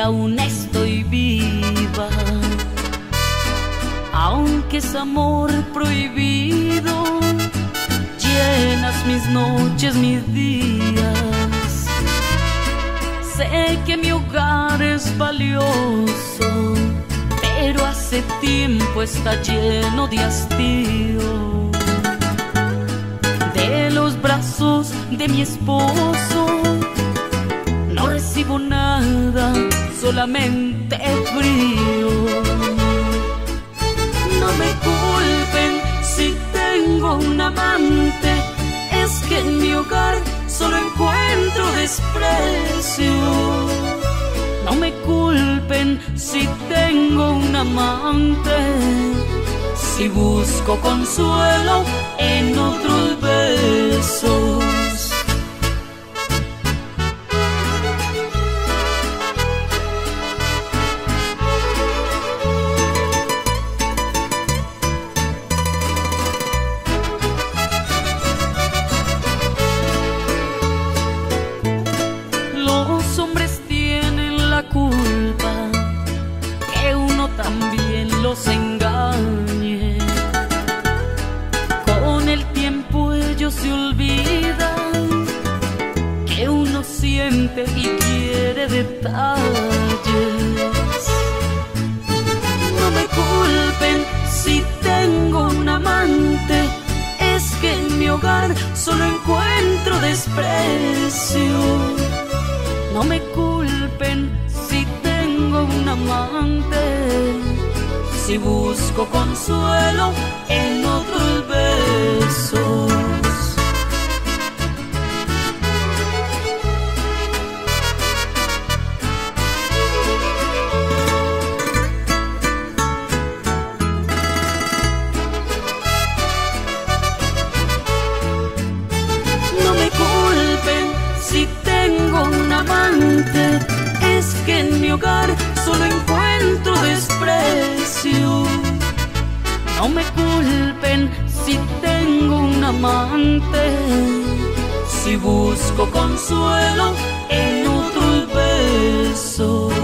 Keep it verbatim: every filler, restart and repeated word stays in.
aún estoy viva. Aunque es amor prohibido, llenas mis noches, mis días. Sé que mi hogar es valioso, pero hace tiempo está lleno de hastío. De los brazos de mi esposo no recibo nada, solamente frío. No me culpen si tengo un amante, es que en mi hogar solo encuentro desprecio. No me culpen si tengo un amante, si busco consuelo en otros besos. Los hombres tienen la culpa que uno también los engañe. Con el tiempo ellos se olvidan que uno siente y quiere detalles. No me culpen si tengo un amante, es que en mi hogar solo encuentro desprecio. No me culpen si tengo un amante, si busco consuelo en otros besos. No me culpen si tengo un amante, es que en mi hogar solo encuentro desprecio. No me culpen si tengo un amante, si busco consuelo en otros besos.